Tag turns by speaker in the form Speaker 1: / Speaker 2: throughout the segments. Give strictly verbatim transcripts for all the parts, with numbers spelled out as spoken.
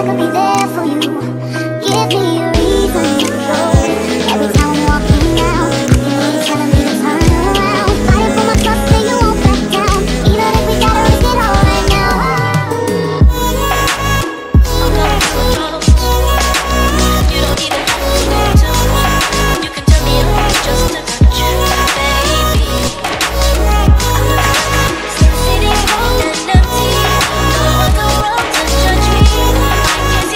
Speaker 1: I could be there for you. Give me a reason to go. Every time I'm walking out, you know you're telling me to turn around. Fighting for my trust and you won't back down. Even if we gotta risk it all right now.
Speaker 2: I'm not control. You don't even have to go to. You can turn me on just to touch you, baby. I'm not city cold and empty. No other world to judge me. I can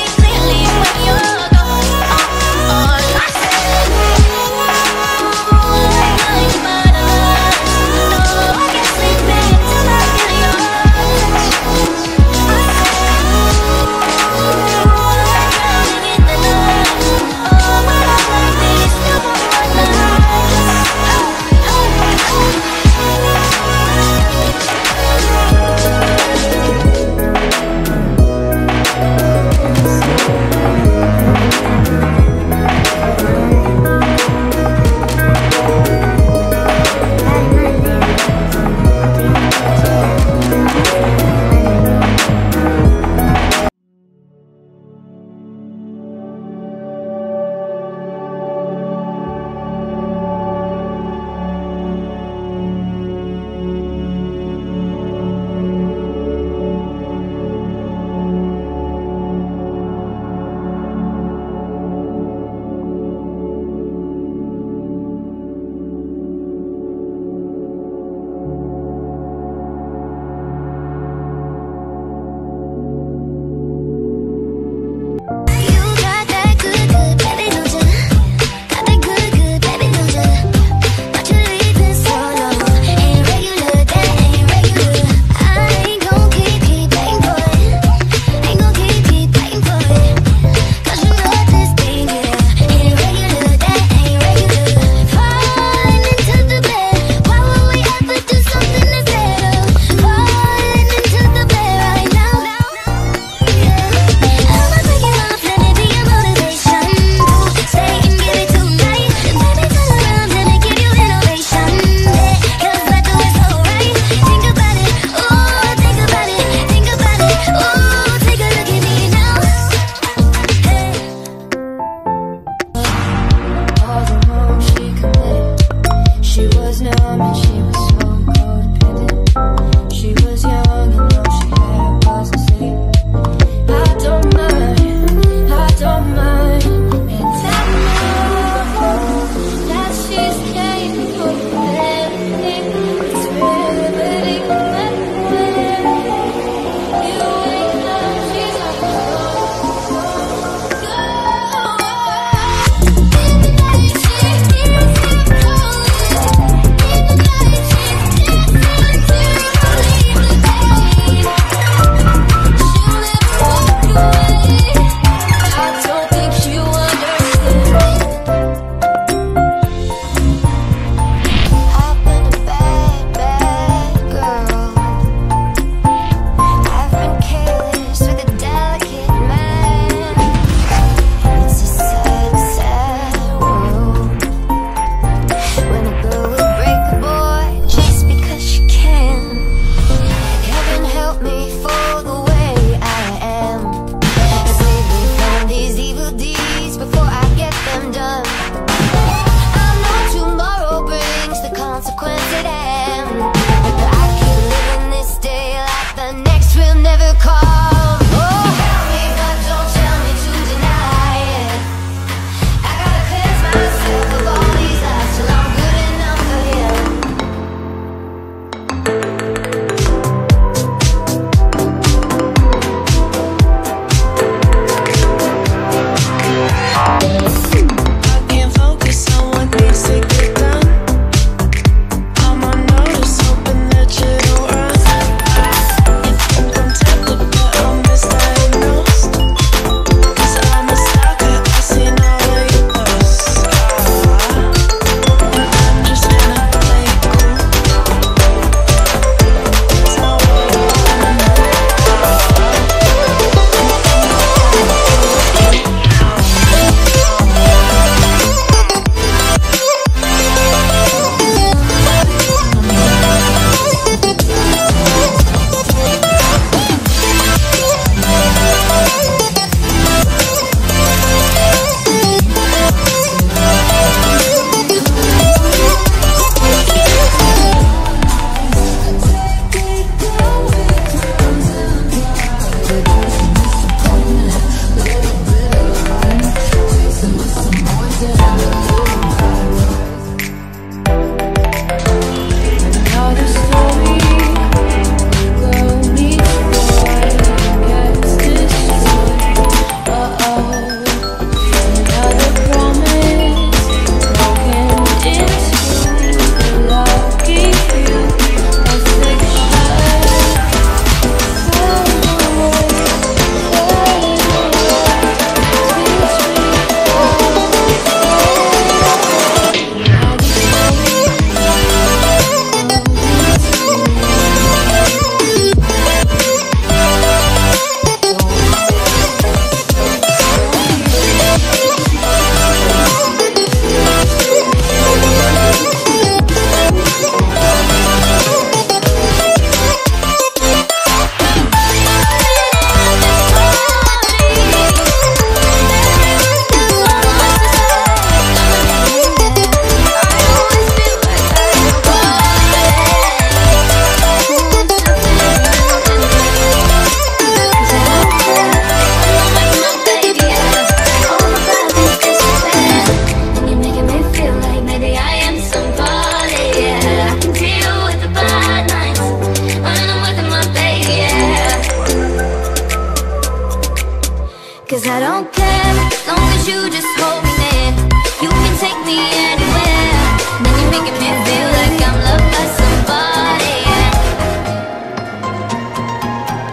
Speaker 1: don't care, as long as you just hold